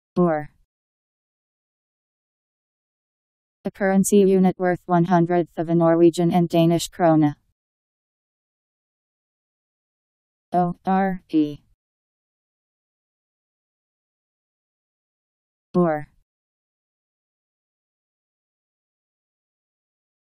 Or. A currency unit worth 100th of a Norwegian and Danish krone. Øre. Or.